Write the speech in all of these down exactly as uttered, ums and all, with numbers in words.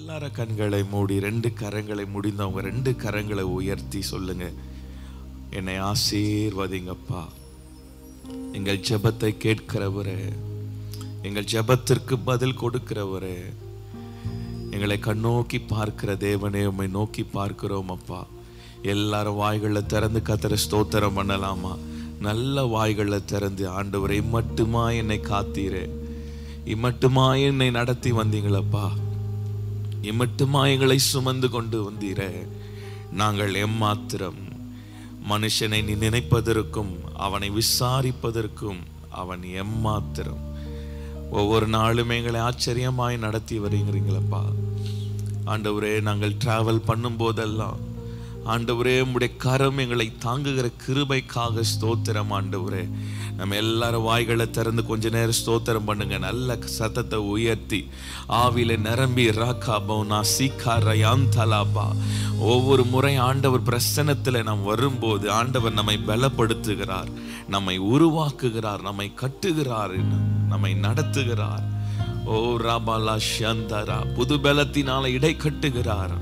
எல்லார கண்களை மூடி ரெண்டு கரங்களை முடிந்தவங்க ரெண்டு கரங்களை உயர்த்தி சொல்லுங்க, என்னை ஆசீர்வதிங்கப்பா. எங்கள் ஜெபத்தை கேட்கிறவரே, எங்கள் ஜெபத்திற்கு பதில் கொடுக்கிறவரே, எங்களை கண்ணோக்கி பார்க்கிற தேவனே, உம்மை நோக்கி பார்க்கிறோம் அப்பா. எல்லாரும் வாய்களை திறந்து கர்த்தரை ஸ்தோத்திரம் பண்ணலாமா? நல்ல வாய்களை திறந்து, ஆண்டவரே இம்மட்டுமா என்னை காத்தீரே, இம்மட்டுமா என்னை நடத்தி வந்தீங்களப்பா, இம்மட்டுமா எங்களை சுமந்து கொண்டு வந்தீரே. நாங்கள் எம்மாத்திரம் மனுஷனை நீ நினைப்பதற்கும் அவனை விசாரிப்பதற்கும் அவன் எம்மாத்திரம். ஒவ்வொரு நாளும் எங்களை ஆச்சரியமாய் நடத்தி வருகிறீங்களப்பா. ஆண்டவரே, நாங்கள் டிராவல் பண்ணும் போதெல்லாம் ஆண்டவரே உம்முடைய கரம் எங்களை தாங்குகிற கிருபைக்காக ஸ்தோத்திரம். ஆண்டவரே, நம்ம எல்லாரும் வாய்களை திறந்து கொஞ்ச நேரம் ஸ்தோத்திரம் பண்ணுங்க. நல்ல சத்தத்தை உயர்த்தி ஆவில நிரம்பி ராக்கா பௌனா சீக்கா ரயாந்தலாபா. ஒவ்வொரு முறை ஆண்டவர் பிரசன்னத்தில் நாம் வரும்போது ஆண்டவர் நம்மை பலப்படுத்துகிறார், நம்மை உருவாக்குகிறார், நம்மை கட்டுகிறார், நம்மை நடத்துகிறார். ஓ ராபாலா ஷந்தரா, புது பலத்தினால இடை கட்டுகிறார்.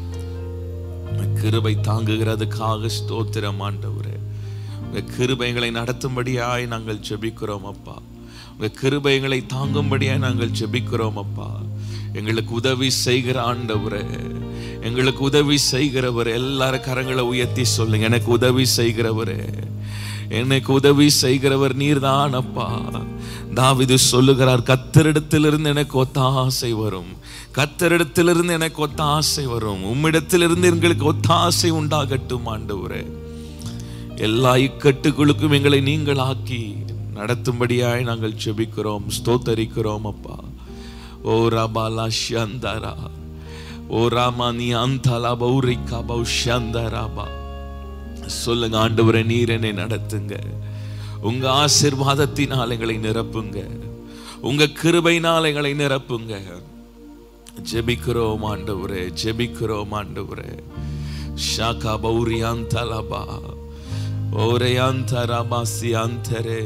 கிருபை தாங்குகிறதுக்காக ஸ்தோத்திரம் ஆண்டவரே. உங்க கிருபைகளை நடத்தும்படியாய் நாங்கள் ஜெபிக்கிறோம் அப்பா. உங்க கிருபைகளை தாங்கும்படியாய் நாங்கள் ஜெபிக்கிறோம் அப்பா. எங்களுக்கு உதவி செய்கிற ஆண்டவரே, எங்களுக்கு உதவி செய்கிறவர். எல்லாரும் கரங்களை உயர்த்தி சொல்லுங்க, எனக்கு உதவி செய்கிறவரே, எனக்கு உதவி செய்கிறவர் நீர்தான் அப்பா. தாவீது சொல்லுகிறார், கர்த்தரிடத்திலிருந்து எனக்கு ஒத்தாசை வரும், கர்த்தரிடத்திலிருந்து எனக்கு ஒத்தாசை வரும், உம்மிடத்திலிருந்து எங்களுக்கு ஒத்தாசை உண்டாகட்டும் ஆண்டவரே. எல்லா இக்கட்டுகளுக்கும் எங்களை நீங்கள் ஆக்கி நடத்தும்படியாய் நாங்கள் ஜெபிக்கிறோம், ஸ்தோத்தரிக்கிறோம் அப்பா. ஓ ராபாலா ஷந்தரா, ஓ ராமானி அந்தலா பௌரிகா பௌஷந்தராபா. சொல்லுங்க ஆண்டவரே, நீர் என்னை நடத்துங்க, உங்க ஆசீர்வாதத்தினால் எங்களை நிரப்புங்க, உங்க கிருபையினால் எங்களை நிரப்புங்க. ஜெபிக்கிறோம் ஆண்டவரே, ஜெபிக்கிறோம் ஆண்டவரே. ஷாகா பௌரியாந்தலபா ஓரையாந்தரபா சியாந்தரே.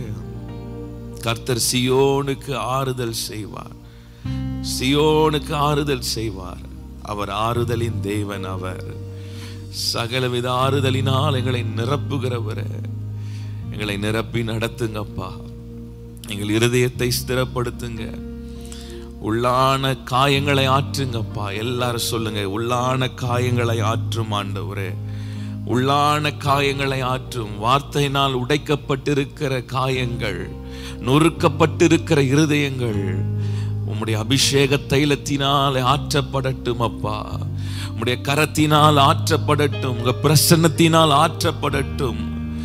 கர்த்தர் சியோனுக்கு ஆறுதல் செய்வார், சியோனுக்கு ஆறுதல் செய்வார். அவர் ஆறுதலின் தேவன். அவர் சகலவித ஆறுதலினால் எங்களை நிரப்புகிறவரே. எங்களை நிரப்பி நடத்துங்கப்பா. எங்கள் இருதயத்தை ஸ்திரப்படுத்துங்க, உள்ளான காயங்களை ஆற்றுங்கப்பா. எல்லாரும் சொல்லுங்க, உள்ளான காயங்களை ஆற்றும் ஆண்டவரே, உள்ளான காயங்களை ஆற்றும். வார்த்தையினால் உடைக்கப்பட்டிருக்கிற காயங்கள், நொறுக்கப்பட்டிருக்கிற இருதயங்கள் உம்முடைய அபிஷேக தைலத்தினால் ஆற்றப்படட்டும் அப்பா. உம்முடைய கரத்தினால் ஆற்றப்படட்டும், உங்க பிரசன்னத்தினால் ஆற்றப்படட்டும்.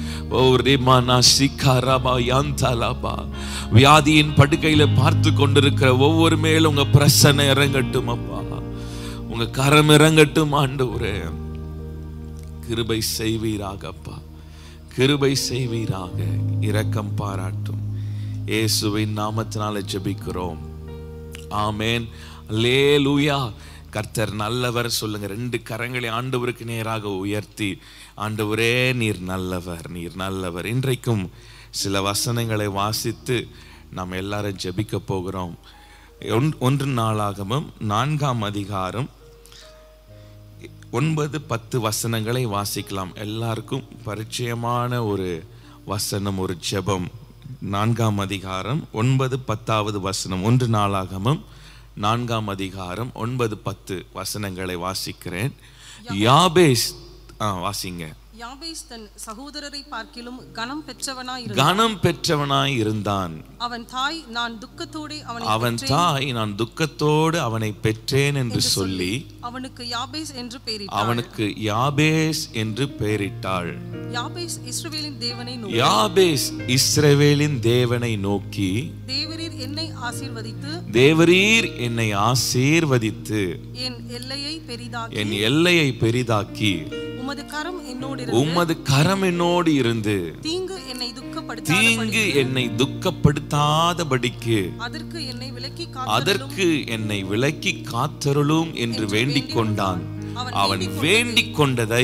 வியாதியின் படுக்கையில பார்த்து கொண்டிருக்கிற ஒவ்வொரு மேலும் உங்க பிரசன்ன இறங்கட்டும் அப்பா, உங்க கரம் இறங்கட்டும் ஆண்டவரே. கிருபை செய்வீராக அப்பா, கிருபை செய்வீராக, இரக்கம் பாராட்டும். இயேசுவின் நாமத்தினால ஜெபிக்கிறோம், ஆமென். அல்லேலூயா. கர்த்தர் நல்லவர் சொல்லுங்க. ரெண்டு கரங்களை ஆண்டவருக்கு நேராக உயர்த்தி, ஆண்டவரே நீர் நல்லவர், நீர் நல்லவர். இன்றைக்கும் சில வசனங்களை வாசித்து நாம் எல்லாரும் ஜெபிக்க போகிறோம். ஒன்று நாளாகமம் நான்காம் அதிகாரம் ஒன்பது பத்து வசனங்களை வாசிக்கலாம். எல்லாருக்கும் பரிச்சயமான ஒரு வசனம், ஒரு ஜெபம். நான்காம் அதிகாரம் ஒன்பது பத்தாவது வசனம். ஒன்று நாளாகமம் நான்காம் அதிகாரம் ஒன்பது பத்து வசனங்களை வாசிக்கிறேன். யாபேஸ் வாசிங்க. யாபேஸ் தன் சகோதரரை பார்க்கிலும் கனம் பெற்றவனாய் கனம் பெற்றவனாய் இருந்தான். அவன் தாய் நான் துக்கத்தோடு அவனை அவன் தாய் நான் துக்கத்தோடு அவனை பெற்றேன் என்று சொல்லி அவனுக்கு யாபேஸ் என்று பெயரிட்டாள். அவனுக்கு யாபேஸ் என்று பெயரிட்டாள். யாபேஸ் இஸ்ரவேலின் தேவனை நோக்கி யாபேஸ் இஸ்ரவேலின் தேவனை நோக்கி தேவரீர் என்னை ஆசீர்வதித்து தேவரீர் என்னை ஆசீர்வதித்து என் எல்லையை பெரிதாக்கி என் எல்லையை பெரிதாக்கி உமது கரம் என்னோடு இருந்து உமது கரம் என்னோடு இருந்து தீங்கு என்னை துக்கப்படுத்தாத தீங்கு என்னை துக்கப்படுத்தாதபடிக்கு அதற்கு என்னை விலக்கி அதற்கு என்னை விலக்கி காத்தருளும் என்று வேண்டிக் கொண்டான். அவன் வேண்டிக் கொண்டதை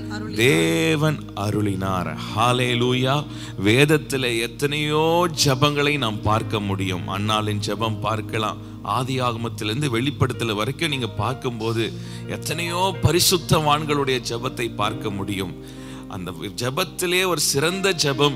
தேவன் அருளினார். ஹல்லேலூயா. வேதத்தில் எத்தனையோ ஜெபங்களை நாம் பார்க்க முடியும். அன்னாளின் ஜெபம் பார்க்கலாம். ஆதியாகமத்திலிருந்து வெளிப்படுத்தல் வரைக்கும் நீங்க பார்க்கும்போது எத்தனையோ பரிசுத்தவான்களுடைய ஜெபத்தை பார்க்க முடியும். அந்த ஜெபத்திலே ஒரு சிறந்த ஜெபம்,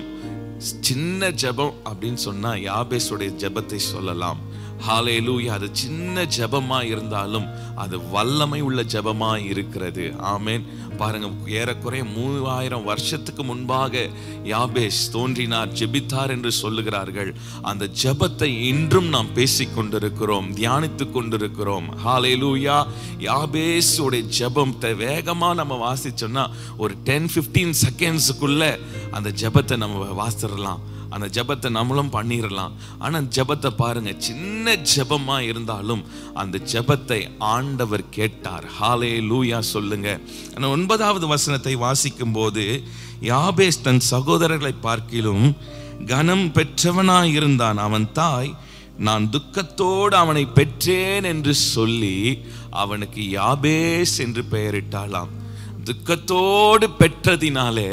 சின்ன ஜெபம் அப்படின்னு சொன்னா யாபேசுடைய ஜெபத்தை சொல்லலாம். ஹல்லேலூயா. அது சின்ன ஜெபமா இருந்தாலும் அது வல்லமை உள்ள ஜெபமா இருக்கிறது. ஆமென். பாருங்க, ஏறக்குறைய மூவாயிரம் வருஷத்துக்கு முன்பாக யாபேஸ் தோன்றினார், ஜெபித்தார் என்று சொல்லுகிறார்கள். அந்த ஜெபத்தை இன்றும் நாம் பேசிக் கொண்டிருக்கிறோம், தியானித்துக் கொண்டிருக்கிறோம். ஹல்லேலூயா. யாபேஸ் உடைய ஜெபத்தை வேகமா நம்ம வாசிச்சோம்னா ஒரு டென் பிப்டீன் செகண்ட்ஸுக்குள்ள அந்த ஜெபத்தை நம்ம வாசிடலாம். அந்த ஜெபத்தை நம்மளும் பண்ணிடலாம். ஆனா ஜெபத்தை பாருங்க, சின்ன ஜெபமா இருந்தாலும் அந்த ஜெபத்தை ஆண்டவர் கேட்டார். ஹல்லேலூயா சொல்லுங்க. ஒன்பதாவது வசனத்தை வாசிக்கும் போது, யாபேஸ் தன் சகோதரர்களை பார்க்கிலும் கனம் பெற்றவனாய் இருந்தான். அவன் தாய், நான் துக்கத்தோடு அவனை பெற்றேன் என்று சொல்லி அவனுக்கு யாபேஸ் என்று பெயரிட்டாளாம். துக்கத்தோடு பெற்றதினாலே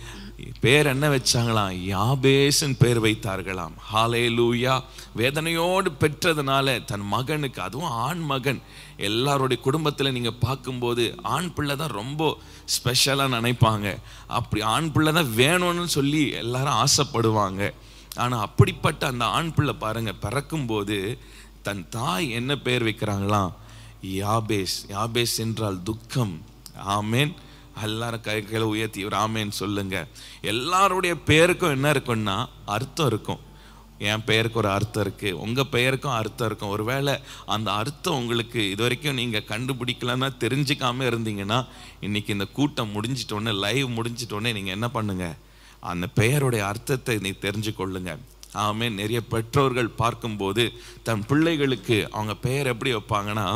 பேர் என்ன வச்சாங்களாம்? யாபேஸ்ன்னு பேர் வைத்தார்களாம். ஹல்லேலூயா. வேதனையோடு பெற்றதுனால தன் மகனுக்கு, அதுவும் ஆண் மகன், எல்லாருடைய குடும்பத்தில் நீங்க பார்க்கும்போது ஆண் பிள்ளை தான் ரொம்ப ஸ்பெஷலா நினைப்பாங்க. அப்படி ஆண் பிள்ளை தான் வேணும்னு சொல்லி எல்லாரும் ஆசைப்படுவாங்க. ஆனா அப்படிப்பட்ட அந்த ஆண் பிள்ளை பாருங்க, பிறக்கும் போது தன் தாய் என்ன பேர் வைக்கிறாங்களாம்? யாபேஸ். யாபேஸ் என்றால் துக்கம். ஆமேன். எல்லாரும் கை கையில உயர்த்தி ஒரு ஆமேன்னு சொல்லுங்க. எல்லாருடைய பேருக்கும் என்ன இருக்குன்னா அர்த்தம் இருக்கும். என் பெயருக்கு ஒரு அர்த்தம் இருக்கு, உங்க பெயருக்கும் அர்த்தம் இருக்கும். ஒருவேளை அந்த அர்த்தம் உங்களுக்கு இது வரைக்கும் நீங்க கண்டுபிடிக்கலன்னா, தெரிஞ்சுக்காம இருந்தீங்கன்னா, இன்னைக்கு இந்த கூட்டம் முடிஞ்சிட்டோன்னே, லைவ் முடிஞ்சிட்டோன்னே நீங்க என்ன பண்ணுங்க, அந்த பெயருடைய அர்த்தத்தை நீ தெரிஞ்சு கொள்ளுங்க. ஆமே. நிறைய பெற்றோர்கள் பார்க்கும்போது தன் பிள்ளைகளுக்கு அவங்க பெயர் எப்படி வைப்பாங்கன்னா,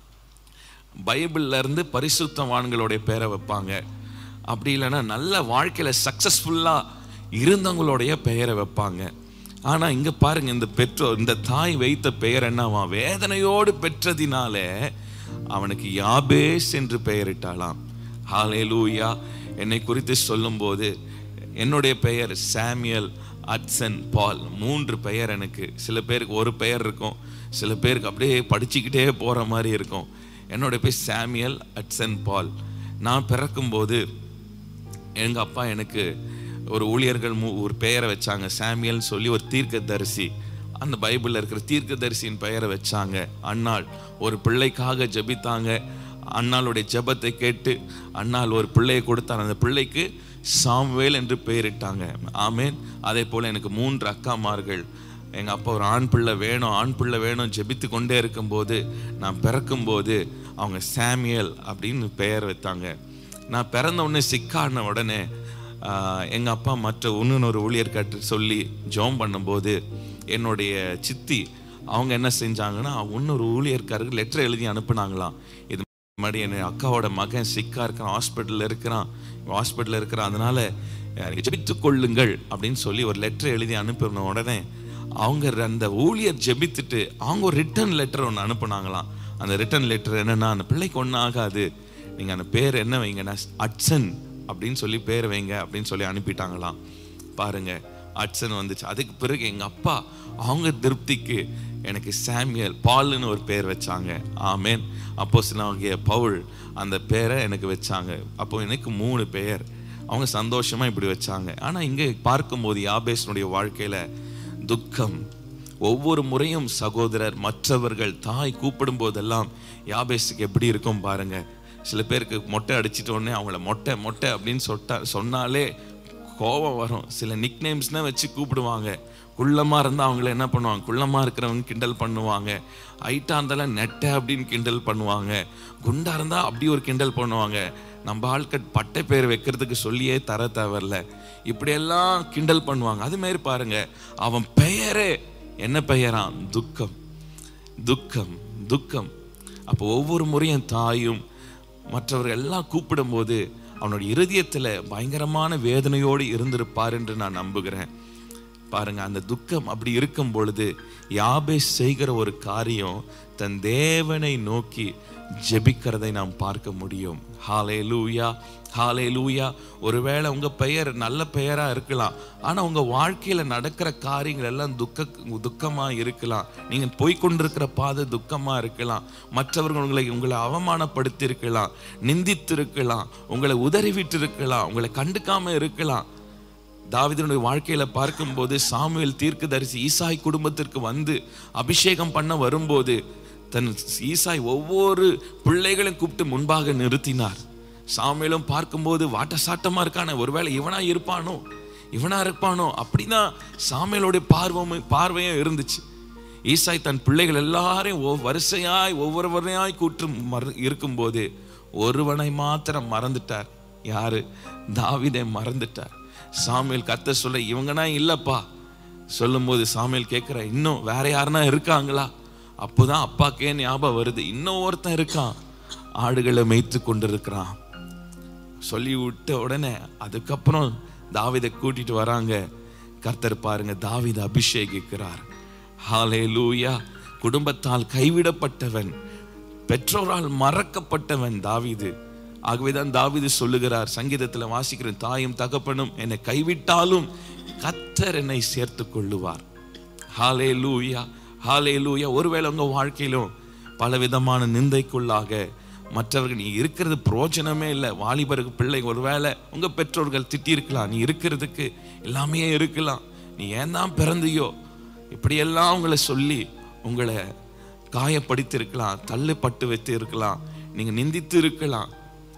பைபிள்ல இருந்து பரிசுத்தவான்களுடைய பேரை வைப்பாங்க. அப்படி இல்லைன்னா நல்ல வாழ்க்கையில சக்சஸ்ஃபுல்லா இருந்தவங்களுடைய பெயரை வைப்பாங்க. ஆனா இங்க பாருங்க, இந்த பெற்றோர், இந்த தாய் வைத்த பெயர் என்னவா? வேதனையோடு பெற்றதினாலே அவனுக்கு யாபேஸ் என்று பெயரிட்டாளாம். ஹல்லேலூயா. என்னை குறித்து சொல்லும் போது என்னுடைய பெயர் சாமுவேல் அட்சன் பால். மூன்று பெயர் எனக்கு. சில பேருக்கு ஒரு பெயர் இருக்கும், சில பேருக்கு அப்படியே படிச்சுக்கிட்டே போற மாதிரி இருக்கும். என்னுடைய பேர் சாமுவேல் அட்சன் பால். நான் பிறக்கும்போது எங்க அப்பா எனக்கு ஒரு ஊழியர்கள் ஒரு பெயரை வச்சாங்க, சாமுவேல் சொல்லி, ஒரு தீர்க்கதரிசி. அந்த பைபிளில் இருக்கிற தீர்க்கதரிசியின் பெயரை வச்சாங்க. அன்னாள் ஒரு பிள்ளைக்காக ஜெபித்தாங்க. அன்னாளுடைய ஜெபத்தை கேட்டு அன்னாள் ஒரு பிள்ளையை கொடுத்தாங்க. அந்த பிள்ளைக்கு சாமுவேல் என்று பெயரிட்டாங்க. ஆமேன். அதே போல எனக்கு மூன்று அக்காமார்கள். எங்கள் அப்பா ஒரு ஆண் பிள்ளை வேணும், ஆண் பிள்ளை வேணும் ஜெபித்து கொண்டே இருக்கும்போது, நான் பிறக்கும்போது அவங்க சாமுவேல் அப்படின்னு பெயர் வைத்தாங்க. நான் பிறந்த உடனே சிக்கான உடனே எங்கள் அப்பா மற்ற இன்னொரு ஊழியர் கட்டு சொல்லி ஜோம் பண்ணும்போது, என்னுடைய சித்தி அவங்க என்ன செஞ்சாங்கன்னா, இன்னொரு ஊழியர்காருக்கு லெட்டர் எழுதி அனுப்புனாங்களாம். இது மாதிரி என் அக்காவோட மகன் சிக்கா இருக்கிறான், ஹாஸ்பிட்டலில் இருக்கிறான் ஹாஸ்பிட்டலில் இருக்கிறான் அதனால ஜெபித்து கொள்ளுங்கள் அப்படின்னு சொல்லி ஒரு லெட்டர் எழுதி அனுப்பின உடனே அவங்க அந்த ஊழியர் ஜெபித்துட்டு அவங்க ஒரு ரிட்டர்ன் லெட்டர் ஒன்று அனுப்புனாங்களாம். அந்த ரிட்டர்ன் லெட்டர் என்னன்னா, அந்த பிள்ளைக்கு ஒன்றும் ஆகாது, நீங்கள் அந்த பேர் என்ன வைங்கன்னா அட்சன் அப்படின்னு சொல்லி பேர் வைங்க அப்படின்னு சொல்லி அனுப்பிட்டாங்களாம். பாருங்க, அட்சன் வந்துச்சு. அதுக்கு பிறகு எங்கள் அப்பா அவங்க திருப்திக்கு எனக்கு சாமுவேல் பால்னு ஒரு பேர் வச்சாங்க. ஆமேன். அப்போஸ்தலனாகிய பவுல் அந்த பேரை எனக்கு வச்சாங்க. அப்போ எனக்கு மூணு பெயர். அவங்க சந்தோஷமா இப்படி வச்சாங்க. ஆனால் இங்கே பார்க்கும்போது யாபேஸ்னுடைய வாழ்க்கையில துக்கம். ஒவ்வொரு முறையும் சகோதரர், மற்றவர்கள் தாய் கூப்பிடும் போதெல்லாம் யாபேஸுக்கு எப்படி இருக்கும் பாருங்க. சில பேருக்கு மொட்டை அடிச்சிட்டோடனே அவங்கள மொட்டை மொட்டை அப்படின்னு சொட்டா சொன்னாலே கோபம் வரும். சில நிக் நேம்ஸ்னா வச்சு கூப்பிடுவாங்க. குள்ளமா இருந்தால் அவங்கள என்ன பண்ணுவாங்க, குள்ளமா இருக்கிறவங்க கிண்டல் பண்ணுவாங்க. ஹைட்டா இருந்தாலும் நெட்டை அப்படின்னு கிண்டல் பண்ணுவாங்க. குண்டா இருந்தா அப்படி ஒரு கிண்டல் பண்ணுவாங்க. நம்ம ஆட்கள் பட்டை பேர் வைக்கிறதுக்கு சொல்லியே தர தேவையில்ல, இப்படியெல்லாம் கிண்டல் பண்ணுவாங்க. அது மாதிரி பாருங்க, அவன் பெயரே என்ன பெயரான்? துக்கம், துக்கம், துக்கம். அப்போ ஒவ்வொரு முறையும் தாயும் மற்றவர்கள் எல்லாம் கூப்பிடும் போது அவனுடைய இருதயத்துல பயங்கரமான வேதனையோடு இருந்திருப்பார் என்று நான் நம்புகிறேன். பாருங்க, அந்த துக்கம் அப்படி இருக்கும் பொழுது யாபேஸ் செய்கிற ஒரு காரியம், தன் தேவனை நோக்கி ஜெபிக்கிறதை நாம் பார்க்க முடியும். ஹல்லேலூயா, ஹல்லேலூயா. ஒருவேளை உங்க பெயர் நல்ல பெயரா இருக்கலாம், ஆனா உங்க வாழ்க்கையில நடக்கிற காரியங்கள் எல்லாம் துக்க துக்கமா இருக்கலாம். நீங்க போய்கொண்டிருக்கிற பாதை துக்கமா இருக்கலாம். மற்றவர்கள் உங்களை உங்களை அவமானப்படுத்தி இருக்கலாம், நிந்தித்து இருக்கலாம், உங்களை உதறிவிட்டு இருக்கலாம், உங்களை கண்டுக்காம இருக்கலாம். தாவீதுடைய வாழ்க்கையில பார்க்கும்போது சாமுவேல் தீர்க்கதரிசி ஈசாய் குடும்பத்திற்கு வந்து அபிஷேகம் பண்ண வரும்போது தன் ஈசாய் ஒவ்வொரு பிள்ளைகளையும் கூப்பிட்டு முன்பாக நிறுத்தினார். சாமுவேலும் பார்க்கும்போது வாட்ட சாட்டமா இருக்கானே, ஒருவேளை இவனா இருப்பானோ இவனா இருப்பானோ அப்படிதான் சாமுவேலுடைய பார்வையும் பார்வையும் இருந்துச்சு. ஈசாய் தன் பிள்ளைகள் எல்லாரையும் வரிசையாய் ஒவ்வொருவரையாய் கூட்டு மற இருக்கும்போது ஒருவனை மாத்திரம் மறந்துட்டார். யாரு? தாவீதை மறந்துட்டார். சாமுவேல் கத்த சொல்ல, இவங்கனா இல்லப்பா சொல்லும் போது சாமுவேல் கேட்கிற, இன்னும் வேற யாருன்னா இருக்காங்களா? அப்போதான் அப்பாக்கே ஞாபகம் வருது, இன்னும் ஒருத்தன் இருக்கான், ஆடுகளை மேய்த்து கொண்டிருக்கிறான் சொல்லி விட்ட உடனே அதுக்கப்புறம் தாவீதை கூட்டிட்டு வராங்க. கர்த்தர் பாருங்க, தாவீதை அபிஷேகிக்கிறார். ஹல்லேலூயா. குடும்பத்தால் கைவிடப்பட்டவன், பெற்றோரால் மறக்கப்பட்டவன் தாவீது. ஆகவேதான் தாவீது சொல்லுகிறார், சங்கீதத்துல வாசிக்கிறேன், தாயும் தகப்பனும் என்னை கைவிட்டாலும் கர்த்தர் என்னை சேர்த்து கொள்ளுவார். ஹல்லேலூயா, ஹல்லேலூயா. ஒருவேளை உங்க வாழ்க்கையிலும் பல விதமான நிந்தைக்குள்ளாக, மற்றவர்கள் நீ இருக்கிறது பிரோஜனமே இல்லை, வாலிபருக்கு பிள்ளை, ஒருவேளை உங்க பெற்றோர்கள் திட்டி இருக்கலாம், நீ இருக்கிறதுக்கு எல்லாமே இருக்கலாம், நீ ஏன் தான் பிறந்தியோ, இப்படியெல்லாம் உங்களை சொல்லி உங்களை காயப்படுத்தி இருக்கலாம், தள்ளுப்பட்டு வைத்து இருக்கலாம், நீங்க நிந்தித்து இருக்கலாம்.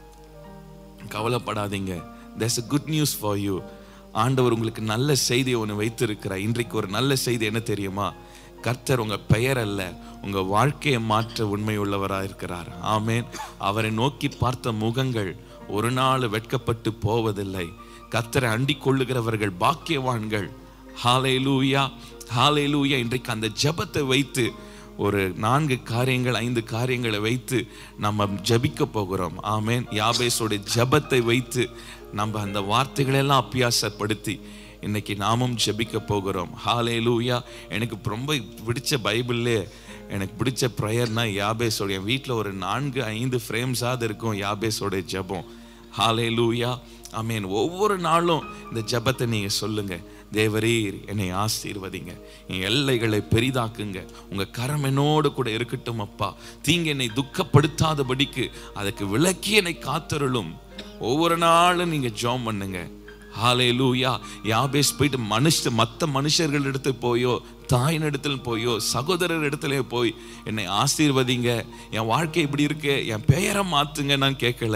கவலைப்படாதீங்க. there's a good news for you. ஆண்டவர் உங்களுக்கு நல்ல செய்தியை ஒன்று வைத்திருக்கிறார். இன்றைக்கு ஒரு நல்ல செய்தி என்ன தெரியுமா? கர்த்தர் உங்க பெயர் அல்ல, உங்க வாழ்க்கையை மாற்ற உண்மை உள்ளவராக இருக்கிறார். ஆமேன். அவரை நோக்கி பார்த்த முகங்கள் ஒரு நாள் வெட்கப்பட்டு போவதில்லை. கர்த்தரை அண்டிக் கொள்ளுகிறவர்கள் பாக்கியவான்கள். ஹல்லேலூயா, ஹல்லேலூயா. இன்றைக்கு அந்த ஜெபத்தை வைத்து ஒரு நான்கு காரியங்கள் ஐந்து காரியங்களை வைத்து நம்ம ஜபிக்க போகிறோம். ஆமேன். யாபேஸோட ஜபத்தை வைத்து நம்ம அந்த வார்த்தைகளெல்லாம் அபியாசப்படுத்தி இன்னைக்கு நாமும் ஜபிக்க போகிறோம். ஹல்லேலூயா. எனக்கு ரொம்ப பிடிச்ச பைபிள்லே எனக்கு பிடிச்ச ப்ரேயர்னா யாபேஸோட, என் வீட்டில் ஒரு நான்கு ஐந்து ஃப்ரேம்ஸாவது இருக்கும் யாபேஸோட ஜபம். ஹல்லேலூயா, ஆமேன். ஒவ்வொரு நாளும் இந்த ஜபத்தை நீங்க சொல்லுங்க. தேவரீர் என்னை ஆசீர்வதிங்க, என் எல்லைகளை பெரிதாக்குங்க, உங்க கரம் என்னோடு கூட இருக்கட்டும் அப்பா, தீங்கு என்னை துக்கப்படுத்தாதபடிக்கு அதுக்கு விலக்கி என்னை காத்தருளும். ஒவ்வொரு நாளும் நீங்க ஜெபம் பண்ணுங்க. ஹல்லேலூயா. யாபேஸ் போயிட்டு மனுஷ மற்ற மனுஷர்கள் இடத்துல போயோ, தாயின் இடத்துல போயோ, சகோதரர் இடத்துல போய் என்னை ஆசீர்வதிங்க, என் வாழ்க்கை இப்படி இருக்கு, என் பெயரை மாத்துங்க நான் கேட்கல.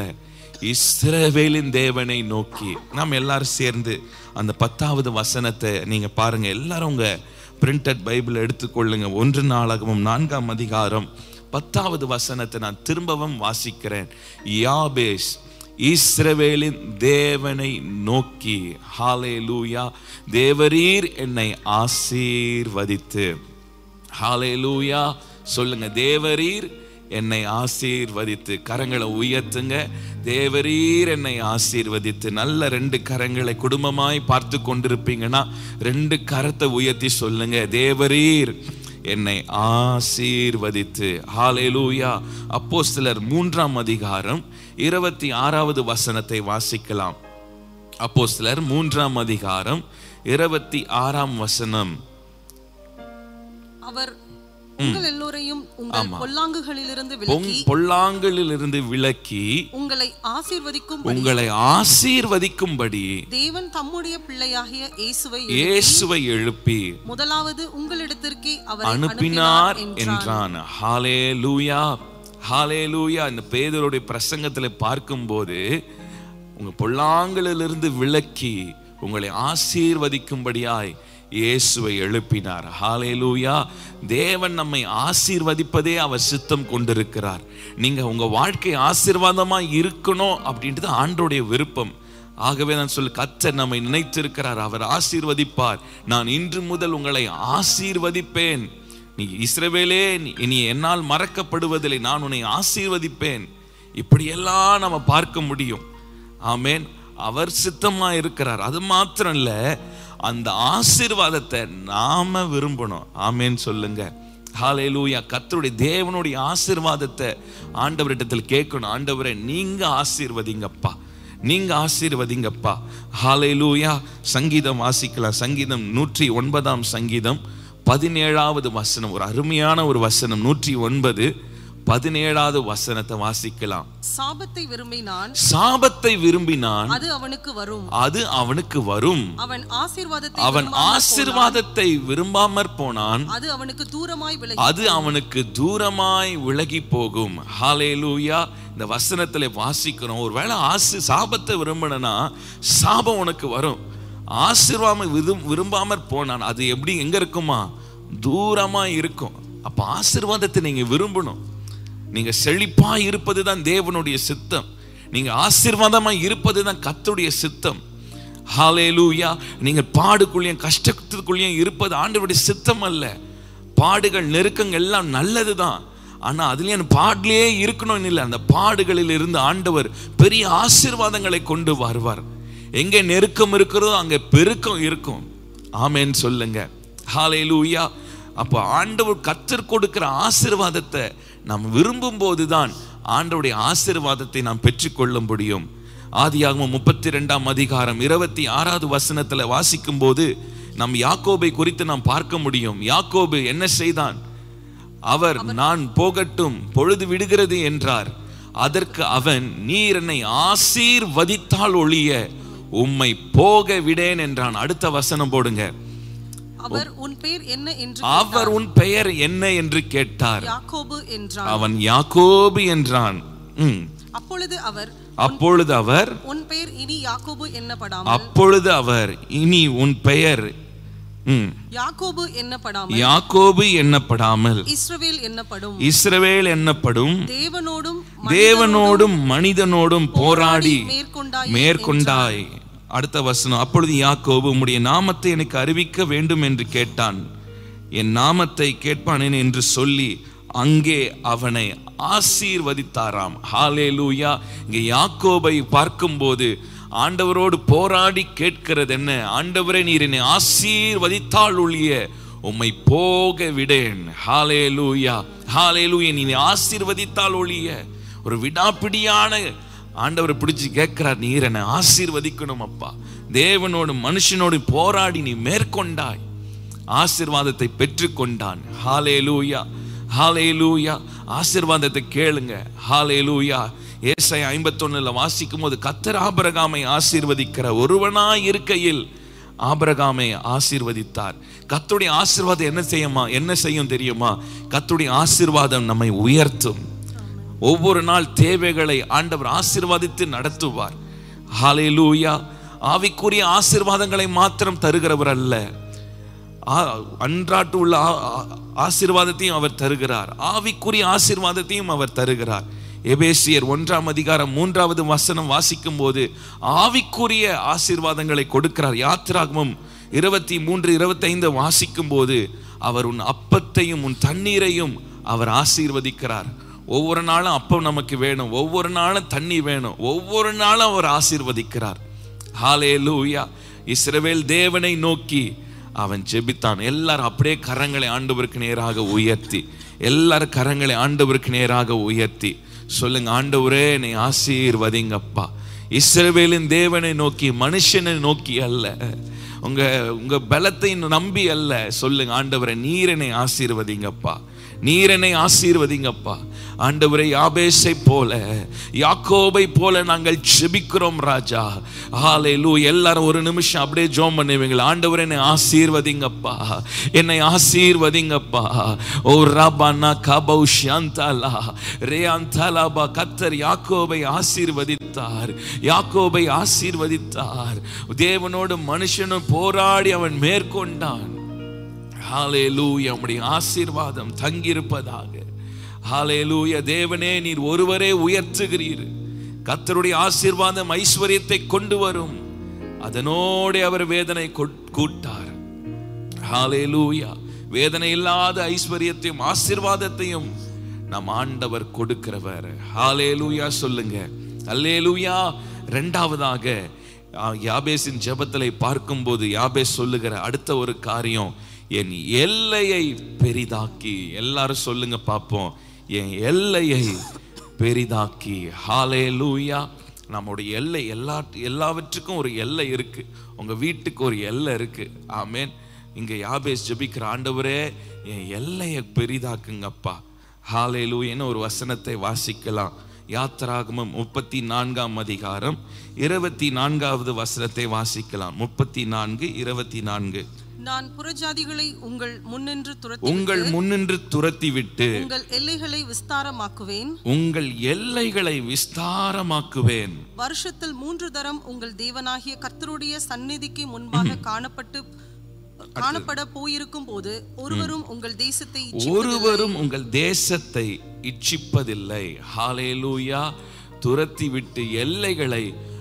இஸ்ரவேலின் தேவனை நோக்கி நாம் எல்லாரும் சேர்ந்து அந்த பத்தாவது வசனத்தை நீங்க பாருங்க. எல்லாரும் உங்க பிரிண்டட் பைபிள் எடுத்துக்கொள்ளுங்க. ஒன்று நாளாகமம் நான்காம் அதிகாரம் பத்தாவது வசனத்தை நான் திரும்பவும் வாசிக்கிறேன். யாபேஸ் இஸ்ரவேலின் தேவனை நோக்கி, ஹல்லேலூயா, தேவரீர் என்னை ஆசீர்வதித்து. ஹல்லேலூயா சொல்லுங்க. தேவரீர் என்னை ஆசீர்வதித்து. கரங்களை உயர்த்துங்க. தேவரீர் என்னை ஆசீர்வதித்து. நல்ல ரெண்டு கரங்களை குடும்பமாய் பார்த்து கொண்டிருப்பீங்கன்னா ரெண்டு கரத்தை உயர்த்தி சொல்லுங்க. தேவரீர் என்னை ஆசீர்வதித்து. ஹல்லேலூயா. அப்போஸ்தலர் மூன்றாம் அதிகாரம் இருபத்தி ஆறாவது வசனத்தை வாசிக்கலாம். அப்போஸ்தலர் மூன்றாம் அதிகாரம் இருபத்தி ஆறாம் வசனம். அவர் உங்கள் எல்லோரையும் உங்கள் பொல்லாங்குகளிலிருந்து விலக்கி பொல்லாங்குகளிலிருந்து விலக்கி உங்களை ஆசீர்வதிக்கும் உங்களை ஆசீர்வதிக்கும்படி தேவன் தம்முடைய பிள்ளையாகிய இயேசுவை இயேசுவை எழுப்பி முதலாவது உங்களிடத்திற்கு அவர் அனுப்பினார் என்றான். ஹல்லேலூயா, ஹல்லேலூயா. இந்த பேதுருடைய பிரசங்கத்துல பார்க்கும்போது உங்க பொல்லாங்குகளிலிருந்து விலக்கி உங்களை ஆசீர்வதிக்கும்படியாய் இயேசுவை எழுப்பினார். ஹல்லேலூயா. தேவன் நம்மை ஆசீர்வதிப்பதே அவர் சித்தம் கொண்டிருக்கிறார். நீங்க உங்க வாழ்க்கை ஆசீர்வாதமா இருக்கணும் அப்படின்றது ஆண்டவருடைய விருப்பம். ஆகவே நான் சொல்ல, கர்த்தர் நம்மை நினைத்திருக்கிறார், அவர் ஆசீர்வதிப்பார். நான் இன்று முதல் உங்களை ஆசீர்வதிப்பேன். நீ இஸ்ரவேலே, இனி என்னால் மறக்கப்படுவதில்லை, நான் உன்னை ஆசீர்வதிப்பேன். இப்படியெல்லாம் நம்ம பார்க்க முடியும். ஆமேன். அவர் சித்தமா இருக்கிறார். அது மாத்திரம் இல்ல, அந்த ஆசீர்வாதத்தை நாம விரும்பணும். ஆமேன்னு சொல்லுங்க. ஹல்லேலூயா. கர்த்தருடைய தேவனுடைய ஆசீர்வாதத்தை ஆண்டவரிடத்தில் கேட்கணும். ஆண்டவரே நீங்க ஆசீர்வதிங்கப்பா, நீங்க ஆசீர்வதிங்கப்பா. ஹல்லேலூயா. சங்கீதம் வாசிக்கலாம். சங்கீதம் நூற்றி ஒன்பதாம் சங்கீதம் பதினேழாவது வசனம், ஒரு அருமையான ஒரு வசனம். நூற்றி ஒன்பது பதினேழாவது வசனத்தை வாசிக்கலாம். சாபத்தை விரும்பினான், சாபத்தை விரும்பினான், அது அவனுக்கு வரும், அது அவனுக்கு வரும். அவன் ஆசீர்வாதத்தை அவன் ஆசீர்வாதத்தை விரும்பாமற் போனான், அது அவனுக்கு தூரமாய் விலகி அது அவனுக்கு தூரமாய் விலகி போகும். ஹல்லேலூயா. இந்த வசனத்துல வாசிக்கிறோம், ஒருவேளை ஆசி சாபத்தை விரும்பினா சாபம் உனக்கு வரும். ஆசீர்வாதம் விரும்பாமற் போனான், அது எப்படி எங்க இருக்குமா? தூரமா இருக்கும். அப்ப ஆசீர்வாதத்தை நீங்க விரும்பணும். நீங்க செழிப்பா இருப்பதுதான் தேவனுடைய சித்தம். நீங்க ஆசீர்வாதமா இருப்பதுதான் கர்த்தருடைய சித்தம். ஹல்லேலூயா. நீங்க பாடுக்குள்ளேயும் கஷ்டத்துக்குள்ளேயும் இருப்பது ஆண்டவருடைய சித்தம் அல்ல. பாடுகள் நெருக்கங்கள் எல்லாம் நல்லதுதான், ஆனா அதுலயே பாடலே இருக்கணும் இல்லை. அந்த பாடுகளில் இருந்து ஆண்டவர் பெரிய ஆசீர்வாதங்களை கொண்டு வருவார். எங்க நெருக்கம் இருக்கிறதோ அங்க பெருக்கம் இருக்கும். ஆமென் சொல்லுங்க. ஹல்லேலூயா. அப்போ ஆண்டவர் கர்த்தர் கொடுக்கிற ஆசீர்வாதத்தை நாம் விரும்பும் போதுதான் ஆண்டவருடைய ஆசீர்வாதத்தை நாம் பெற்றுக்கொள்ள முடியும். ஆதியாகமம் முப்பத்தி ரெண்டாம் அதிகாரம் இருபத்தி ஆறாவது வசனத்துல வாசிக்கும் போது நம் யாக்கோபை குறித்து நாம் பார்க்க முடியும். யாக்கோபு என்ன செய்தான்? அவர் நான் போகட்டும், பொழுது விடுகிறது என்றார். அதற்கு அவன், நீர் என்னை ஆசீர்வதித்தால் ஒழிய உம்மை போக விடேன் என்றான். அடுத்த வசனம் போடுங்க. அவர் உன் பெயர் என்ன என்று அவர் உன் பெயர் என்ன என்று கேட்டார். யாக்கோபு என்றான். அவன் யாக்கோபு என்றான். அப்பொழுது அவர் அப்பொழுது அவர் உன் பெயர் இனி யாக்கோபு என்னப்படாமல் அப்பொழுது அவர் இனி உன் பெயர் யாக்கோபு என்னப்படாமல் யாக்கோபு என்னப்படாமல் இஸ்ரவேல் என்னப்படும் இஸ்ரவேல் என்னப்படும் தேவனோடும் தேவனோடும் மனிதனோடும் போராடி மேற்கொண்டாய் மேற்கொண்டாய். அடுத்த வசனம். அப்பொழுது யாக்கோபு உம்முடைய நாமத்தை எனக்கு அறிவிக்க வேண்டும் என்று கேட்டான். என் நாமத்தை கேட்பானேன் என்று சொல்லி அங்கே அவனை ஆசீர்வதித்தாராம். ஹல்லேலூயா. இங்கே யாக்கோபை பார்க்கும்போது ஆண்டவரோடு போராடி கேட்கிறது என்ன? ஆண்டவரே நீர் என்னை ஆசீர்வதித்தால் ஒழிய உம்மை போக விடேன். ஹல்லேலூயா. ஹல்லேலூயா. நீ ஆசீர்வதித்தால் ஒழிய, ஒரு விடாப்பிடியான ஆண்டவரை பிடிச்சு கேட்கிறார், நீர் என்னை ஆசீர்வதிக்கணும் அப்பா. தேவனோடு மனுஷனோடு போராடி நீ மேற்கொண்டாய், ஆசீர்வாதத்தை பெற்றுக்கொண்டான். ஹல்லேலூயா. ஹல்லேலூயா. ஆசீர்வாதத்தை கேளுங்க. ஹல்லேலூயா. ஏசாயா ஐம்பத்தி ஒண்ணுல வாசிக்கும் போது கர்த்தர் ஆபிரகாமை ஆசீர்வதிக்கிற ஒருவனாய் இருக்கையில் ஆபிரகாமை ஆசீர்வதித்தார். கர்த்தருடைய ஆசீர்வாதம் என்ன செய்யுமா? என்ன செய்யும் தெரியுமா? கர்த்தருடைய ஆசீர்வாதம் நம்மை உயர்த்தும். ஒவ்வொரு நாள் தேவைகளை ஆண்டவர் ஆசீர்வாதித்து நடத்துவார். ஹல்லேலூயா. ஆவிக்குரிய ஆசீர்வாதங்களை மாத்திரம் தருகிறவர் அல்ல, அன்றாட்டு உள்ள ஆசீர்வாதத்தையும் அவர் தருகிறார், ஆவிக்குரிய ஆசீர்வாதத்தையும் அவர் தருகிறார். எபேசியர் ஒன்றாம் அதிகாரம் மூன்றாவது வசனம் வாசிக்கும் போது ஆவிக்குரிய ஆசீர்வாதங்களை கொடுக்கிறார். யாத்திராகமம் இருபத்தி மூன்று இருபத்தி ஐந்து வாசிக்கும் போது அவர் உன் அப்பத்தையும் உன் தண்ணீரையும் அவர் ஆசீர்வதிக்கிறார். ஒவ்வொரு நாளும் அப்பம் நமக்கு வேணும், ஒவ்வொரு நாளும் தண்ணி வேணும், ஒவ்வொரு நாளும் அவர் ஆசீர்வதிக்கிறார். ஹல்லேலூயா. இஸ்ரவேல் தேவனை நோக்கி அவன் ஜெபித்தான். எல்லாரும் அப்படியே கரங்களை ஆண்டவருக்கு நேராக உயர்த்தி, எல்லாரும் கரங்களை ஆண்டவருக்கு நேராக உயர்த்தி சொல்லுங்க, ஆண்டவரே என்னை ஆசீர்வதிங்கப்பா. இஸ்ரவேலின் தேவனை நோக்கி, மனுஷனை நோக்கி அல்ல, உங்க உங்க பலத்தை நம்பி அல்ல. சொல்லுங்க, ஆண்டவரே நீர் என்னை ஆசீர்வதிங்கப்பா, நீர் என்னை ஆசீர்வதிங்கப்பா. ஆண்டவரே யாபேசை போல, யாக்கோபை போல நாங்கள் ஜெபிக்கிறோம் ராஜா. ஹல்லேலூயா. எல்லாரும் ஒரு நிமிஷம் அப்படியே ஜெபம் பண்ணுவீங்களா? ஆண்டவரே என்னை ஆசீர்வதிங்கப்பா, என்னை ஆசீர்வதிங்கப்பா. ஓ ரபானா கபௌ ஷாந்தாலா ரேயாந்தாலாபா. கர்த்தர் யாக்கோபை ஆசீர்வதித்தார், யாக்கோபை ஆசீர்வதித்தார். தேவனோடு மனுஷனும் போராடி அவன் மேற்கொண்டான். ஹல்லேலூயா. உம்முடைய ஆசீர்வாதம் தங்கியிருப்பதாக. ஹல்லேலூயா. தேவனே நீர் ஒருவரே உயர்த்துகிறீர். கர்த்தருடைய ஆசீர்வாதம் ஐஸ்வர்யத்தை கொண்டு வரும், அதனோடு அவர் வேதனை கூட்டார். ஹல்லேலூயா. வேதனை இல்லாத ஐஸ்வர்யத்தையும் ஆசீர்வாதத்தையும் நம் ஆண்டவர் கொடுக்கிறவர். ஹல்லேலூயா சொல்லுங்க. ஹல்லேலூயா. இரண்டாவதாக யாபேசின் ஜெபத்திலே பார்க்கும்போது யாபேஸ் சொல்லுகிற அடுத்த ஒரு காரியம், என் எல்லையை பெரிதாக்கி. எல்லாரும் சொல்லுங்க பார்ப்போம், என் எல்லையை பெரிதாக்கி. ஹல்லேலூயா. நம்முடைய எல்லை எல்லா எல்லாவற்றுக்கும் ஒரு எல்லை இருக்கு. உங்க வீட்டுக்கு ஒரு எல்லை இருக்கு. ஆமென். இங்க யாபேஸ் ஜெபிக்கிற, ஆண்டவரே என் எல்லையை பெரிதாக்குங்கப்பா. ஹல்லேலூயா. ஒரு வசனத்தை வாசிக்கலாம். யாத்திராகமம் முப்பத்தி நான்காம் அதிகாரம் இருபத்தி நான்காவது வசனத்தை வாசிக்கலாம். முப்பத்தி நான்கு இருபத்தி நான்கு. நான் புறஜாதிகளை உங்கள் முன்னின்று துரத்தி உங்கள் முன்னின்று துரத்தி விட்டு உங்கள் எல்லைகளை விஸ்தாரமாக்குவேன் உங்கள் எல்லைகளை விஸ்தாரமாக்குவேன். வருஷத்தில் மூன்று தரம் உங்கள் தேவனாகிய கர்த்தருடைய சந்நிதிக்கு முன்பாக காணப்பட்டு காணப்பட போயிருக்கும் போது ஒருவரும் உங்கள் தேசத்தை ஒருவரும் உங்கள் தேசத்தை இச்சிப்பதில்லை. ஹல்லேலூயா. துரத்தி விட்டு எல்லைகளை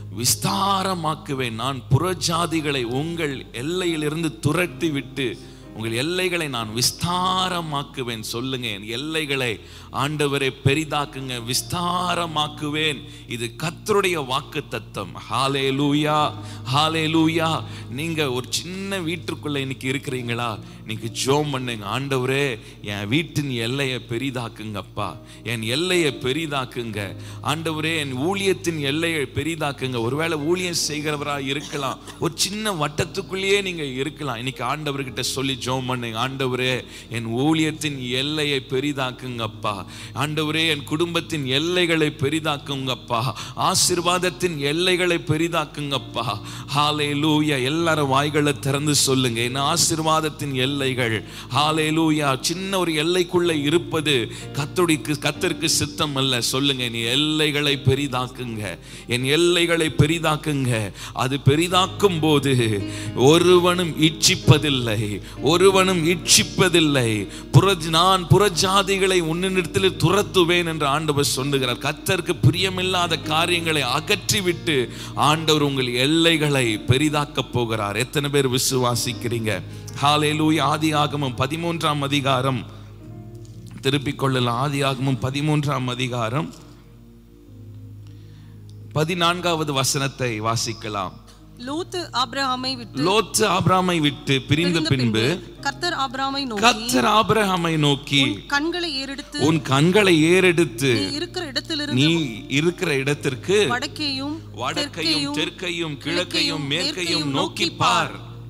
விஸ்தாரமாக்குவேன். நான் புறஜாதிகளை உங்கள் எல்லையிலிருந்து துரத்தி விட்டு உங்கள் எல்லைகளை நான் விஸ்தாரமாக்குவேன். சொல்லுங்க, என் எல்லைகளை ஆண்டவரே பெரிதாக்குங்க, விஸ்தாரமாக்குவேன். இது கர்த்தருடைய வாக்கு தத்தம். ஹல்லேலூயா, ஹல்லேலூயா. நீங்க ஒரு சின்ன வீட்டுக்குள்ள இன்னைக்கு இருக்கிறீங்களா? நீங்க ஜெபம் பண்ணுங்க, ஆண்டவரே என் வீட்டின் எல்லையை பெரிதாக்குங்கப்பா, என் எல்லையை பெரிதாக்குங்க ஆண்டவரே, என் ஊழியத்தின் எல்லையை பெரிதாக்குங்க. ஒருவேளை ஊழியம் செய்கிறவரா இருக்கலாம், ஒரு சின்ன வட்டத்துக்குள்ளேயே நீங்க இருக்கலாம். இன்னைக்கு ஆண்டவர்கிட்ட சொல்லி ஜெபம் பண்ணுங்க, ஆண்டவரே என் ஊழியத்தின் எல்லையை பெரிதாக்குங்கப்பா, ஆண்டவரே என் குடும்பத்தின் எல்லைகளை பெரிதாக்குங்கப்பா, ஆசீர்வாதத்தின் எல்லைகளை பெரிதாக்குங்கப்பா. ஹல்லேலூயா. எல்லாரும் வாய்களை திறந்து சொல்லுங்க, என் ஆசீர்வாதத்தின் எல்லைகள். ஹல்லேலூயா. சின்ன ஒரு எல்லைக்குள்ள இருப்பது கர்த்தருக்கு கர்த்தருக்கு சித்தம் அல்ல. சொல்லுங்க, என் எல்லைகளை பெரிதாக்குங்க, என் எல்லைகளை பெரிதாக்குங்க. அது பெரிதாக்கும் போது ஒருவனும் இச்சிப்பதில்லை, ஒருவனும் இச்சிப்பதில்லை. புறஜ் நான் புறஜாதிகளை உன்னிடத்தில் துரத்துவேன் என்று ஆண்டவர் சொல்லுகிறார். கர்த்தருக்கு பிரியமில்லாத காரியங்களை அகற்றிவிட்டு ஆண்டவர் உங்கள் எல்லைகளை பெரிதாக்க போகிறார். எத்தனை பேர் விசுவாசிக்கிறீங்க? ஹல்லேலூயா. ஆதியாகமம் பதிமூன்றாம் அதிகாரம் திருப்பிக் கொள்ளலாம். ஆதியாகமம் பதிமூன்றாம் அதிகாரம் பதினான்காவது வசனத்தை வாசிக்கலாம். லோத்து ஆபிரகாமை விட்டு லோத்து ஆபிரகாமை விட்டு பிரிந்த பின்பு கர்த்தர் ஆபிரகாமை நோக்கி கர்த்தர் ஆபிரகாமை நோக்கி கண்களை ஏறெடுத்து உன் கண்களை ஏறெடுத்து நீ இருக்கிற இடத்திலிருந்து நீ இருக்கிற இடத்திற்கு வடக்கேயும் வடக்கையும் தெற்கையும் கிழக்கையும் மேற்கையும் நோக்கி பார்.